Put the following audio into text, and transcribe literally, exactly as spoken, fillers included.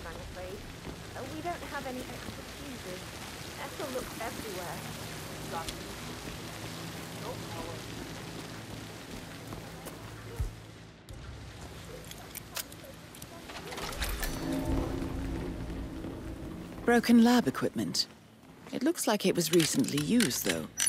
I'm afraid. Uh, we don't have any extra fuses. Ethel looks everywhere. Got it. Nope, I'll wait. Broken lab equipment. It looks like it was recently used, though.